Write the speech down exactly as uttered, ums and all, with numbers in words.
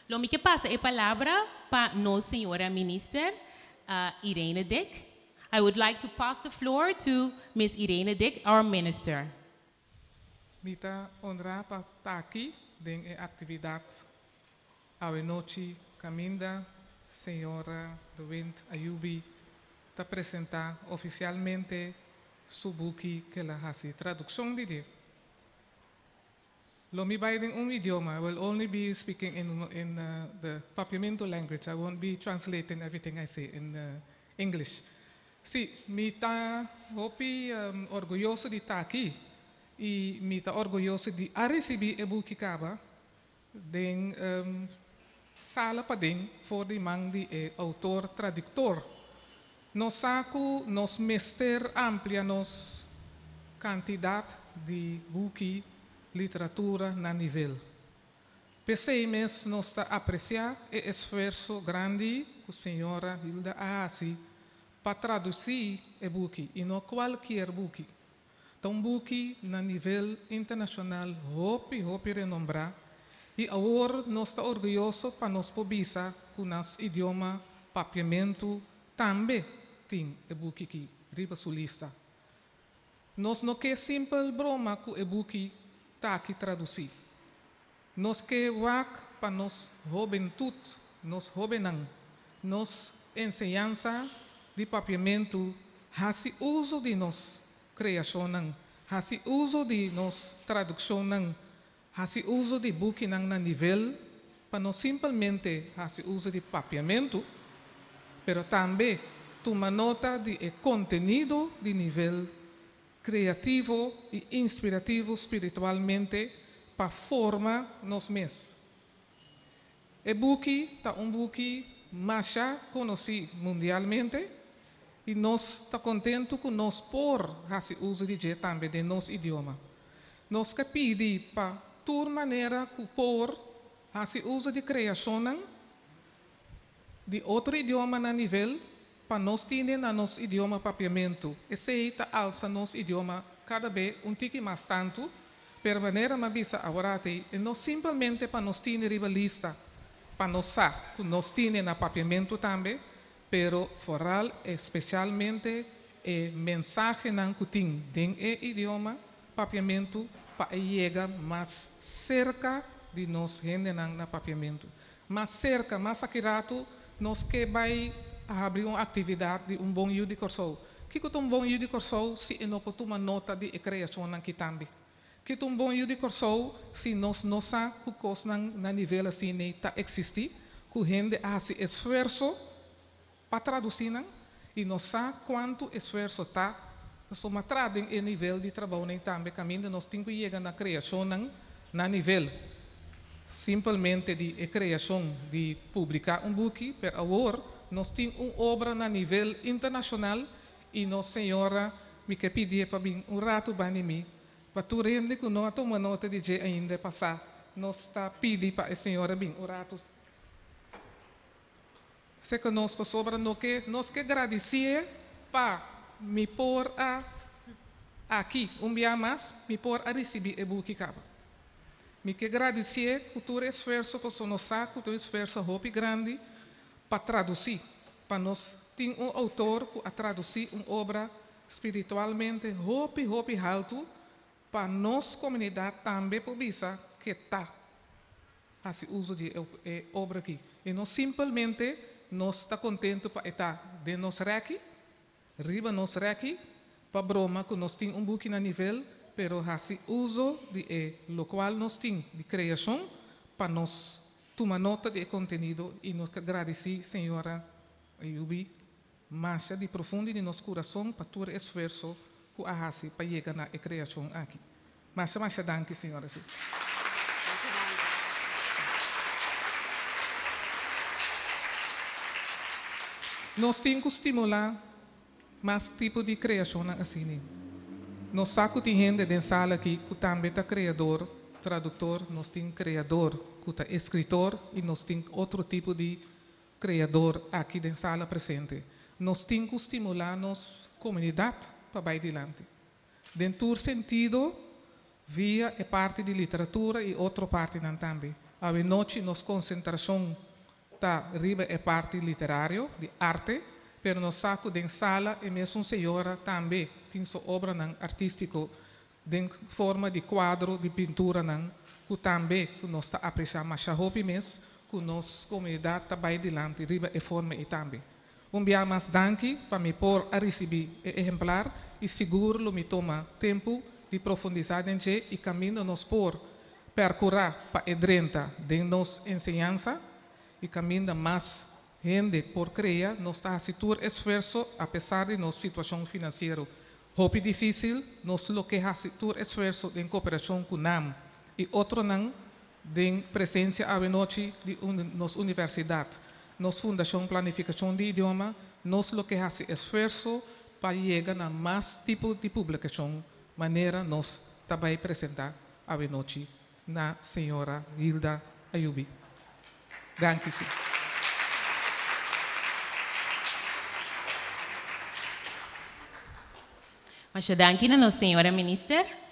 Lo que pasa es palabra para no señora minister uh, Irene Dick. I would like to pass the floor to Miss Irene Dick, our minister. Mita honra para estar aqui em atividade a noite caminda senhora do Wind Ayubi te apresentar oficialmente su book que la hace tradução de dia. Lo mi in un idioma. I will only be speaking in, in uh, the Papiamento language. I won't be translating everything I say in uh, English. Sì, mi sta hopi um, orgoglioso di estar aqui e mi sta orgoglioso di receber e book kaba den um, sala pa den voor die man die e autor traductor. Nos saco nos mester amplia nos quantidade de book literatura na nível. Percebemos nos está apreciar o esforço grande que a senhora Hilda Ahasi para traduzir o book e não qualquer book. Então, um book na nível internacional, hope, hope renombrar. E agora nós está orgulhoso para nos pobisa com nosso idioma papiamento também tem o book aqui, riba sulista. Nós não quer simples broma com o book está aqui traduzir. Nós que wak para nos juventude, nos jovenang, nos enseñança de papiamento, hasi uso de nos criação, hasi uso de nos tradução, hasi uso de book nang na nível, para não simplesmente hasi uso de papiamento, pero também toma nota de conteúdo de nível criativo e inspirativo espiritualmente para formar nos mes. O book está um book mais conhecido mundialmente e nós está contente com nós por esse uso de também de nosso idioma. Nós que pedimos para toda maneira que por esse uso de criação de outro idioma na nível para nós termos no nosso idioma papiamento. Esse está alça nosso idioma cada vez um tique mais tanto, per maneira mais bisa agora e não simplesmente para nós termos rivalista, para nós saber que nós temos na papiamento também, pero foral especialmente a mensagem não que tem em idioma papiamento para chegar mais cerca de nós gente na papiamento, mais cerca, mais accurato, nós que vai a abrir uma atividade de um bom uso de corso. Que que um bom uso de corso se não pode tomar nota de criação aqui também. Que um bom uso de corso se nós não sabemos que coisa na nível assim nem está existir, que gente faz esforço para traduzir e não sabe quanto esforço está. Só matrada em nível de trabalho nem também caminho nós temos que chegar na criação na nível simplesmente de criação de publicar um book, per agora nós temos uma obra na nível internacional e nossa senhora me quer pedir para vir um rato para mim, para tu rende que não toma nota de dia ainda passar. Nós está pedindo para a senhora vir um rato. Se que nós sobre no que nós que agradecer para me pôr a aqui um dia mais me pôr a receber o book caba. Me que agradecer por todo esforço por nós saco, todo esforço roupa grande para traduzir, para nós ter um autor que traduzir uma obra espiritualmente roupa roupa alto para nossa comunidade também por bisa que está esse uso de é, obra aqui e não simplesmente nós está contente para estar de nós aqui, riba nós aqui para broma que nós tem um book na nível, pero esse uso de é, lo qual nós tem de criação para nós tomar nota de conteúdo e nos agradecer, senhora Ayubi, mais de profundo de nosso coração para todo esforço que a hace para chegar na criação aqui. Mais, mais, danke, senhora. Nós temos que estimular mais tipo de criação assim. Nós saco de gente de sala aqui que também é criador, tradutor, nós temos criador, que é escritor e nós temos outro tipo de criador aqui na sala presente. Nós temos que estimular nossa comunidade para ir adiante. Dentro do sentido, via é parte de literatura e outra parte não também. A noite nos concentração tá riba é parte literário de arte, pero no saco de sala e mesmo senhora também tem sua obra nan artístico de forma de quadro de pintura nan que também que nós está apreciando mas hope mes que nós comunidade tá vai dilante riba e forma e também um dia mais danke para me pôr a receber exemplar e seguro lo me toma tempo de profundizar em je e caminho nos por percorrer para edrenta de nos ensinança e caminho mais gente por criar nos está a situar esforço apesar de nossa situação financeira. Hope difícil, nos lo que a situar esforço em cooperação com NAM e outro não de presença a noite de un, nos universidade, nos fundação planificação de idioma, nos lo que a esforço para chegar a mais tipo de publicação, maneira nos também apresentar a noite na senhora Hilda Ayubi. Danke sim. Mas danke na senhora minister.